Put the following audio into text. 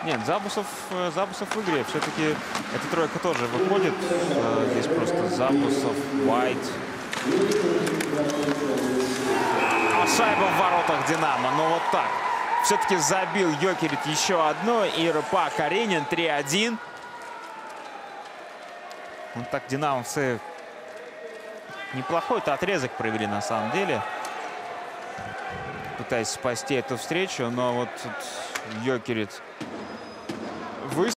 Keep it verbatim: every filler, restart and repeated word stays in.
Нет, Забусов, Забусов в игре. Все-таки эта тройка тоже выходит. Здесь просто Забусов, Уайт. А шайба в воротах «Динамо». Ну вот так. Все-таки забил Йокерит еще одно. И Рыпак Каренин три один. Вот так динамовцы неплохой-то отрезок провели на самом деле. Пытаясь спасти эту встречу. Но вот тут Йокерит